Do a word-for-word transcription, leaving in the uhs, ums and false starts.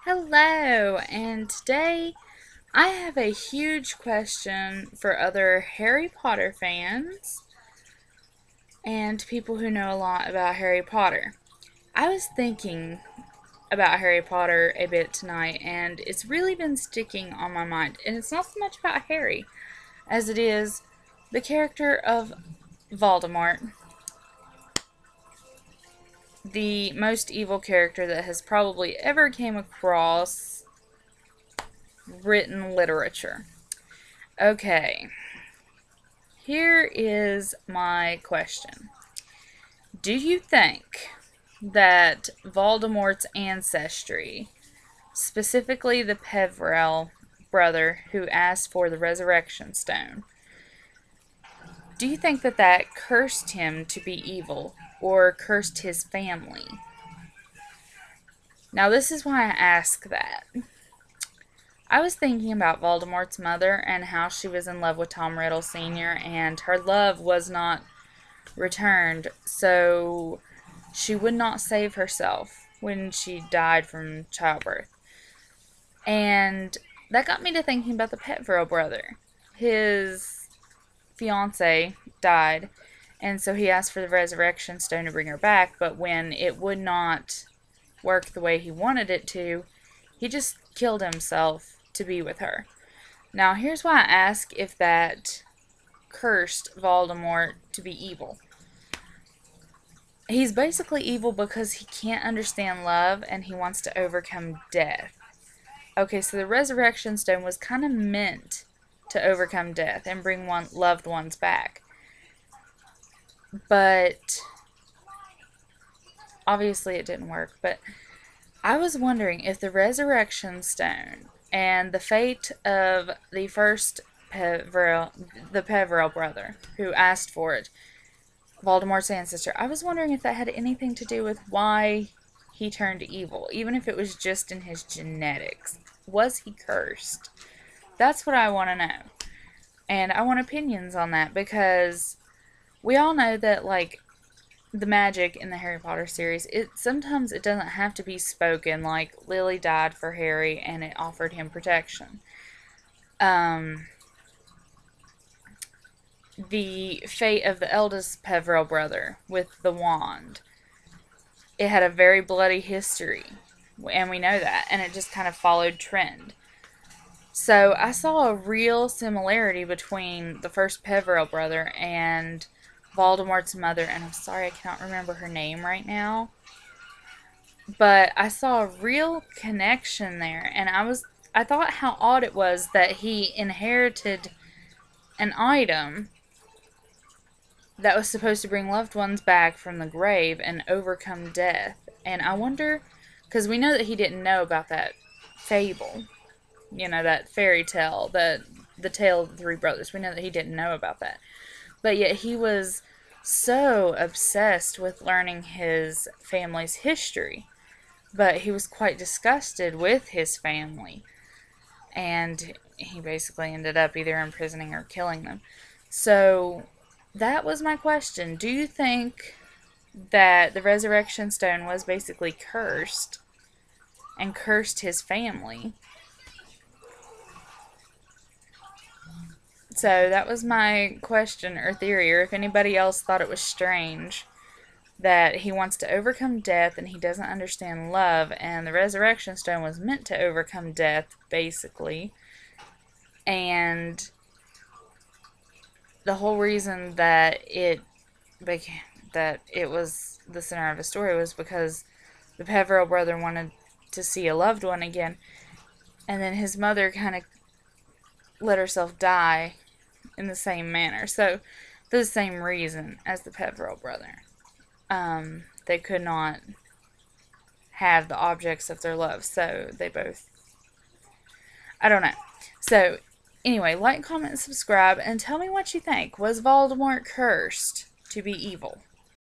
Hello, and today I have a huge question for other Harry Potter fans and people who know a lot about Harry Potter. I was thinking about Harry Potter a bit tonight, and it's really been sticking on my mind. And it's not so much about Harry as it is the character of Voldemort, the most evil character that has probably ever came across written literature. Okay, here is my question. Do you think that Voldemort's ancestry, specifically the Peverell brother who asked for the Resurrection Stone, do you think that that cursed him to be evil or cursed his family? Now, this is why I ask that. I was thinking about Voldemort's mother and how she was in love with Tom Riddle Senior and her love was not returned, so she would not save herself when she died from childbirth. And that got me to thinking about the Peverell brother. His fiance died, and so he asked for the resurrection stone to bring her back, but when it would not work the way he wanted it to, he just killed himself to be with her. Now, here's why I ask if that cursed Voldemort to be evil. He's basically evil because he can't understand love and he wants to overcome death. Okay, so the Resurrection Stone was kind of meant to overcome death and bring one loved ones back. But obviously it didn't work. But I was wondering if the Resurrection Stone and the fate of the first Peverell, the Peverell brother who asked for it, Voldemort's ancestor, I was wondering if that had anything to do with why he turned evil, even if it was just in his genetics. Was he cursed? That's what I want to know. And I want opinions on that because we all know that, like, the magic in the Harry Potter series, it sometimes it doesn't have to be spoken. Like, Lily died for Harry and it offered him protection. Um, the fate of the eldest Peverell brother with the wand, it had a very bloody history, and we know that, and it just kind of followed trend. So I saw a real similarity between the first Peverell brother and Voldemort's mother, and I'm sorry I cannot remember her name right now. But I saw a real connection there, and I was I thought how odd it was that he inherited an item that was supposed to bring loved ones back from the grave and overcome death. And I wonder, because we know that he didn't know about that fable, you know, that fairy tale, the the tale of the three brothers. We know that he didn't know about that. But yet he was so obsessed with learning his family's history. But he was quite disgusted with his family. And he basically ended up either imprisoning or killing them. So that was my question. Do you think that the Resurrection Stone was basically cursed and cursed his family? So that was my question or theory, or if anybody else thought it was strange that he wants to overcome death and he doesn't understand love, and the Resurrection Stone was meant to overcome death, basically. And the whole reason that it became, that it was the center of the story was because the Peverell brother wanted to see a loved one again, and then his mother kind of let herself die in the same manner. So, for the same reason as the Peverell brother, um, they could not have the objects of their love, so they both, I don't know. So, anyway, like, comment, subscribe, and tell me what you think. Was Voldemort cursed to be evil?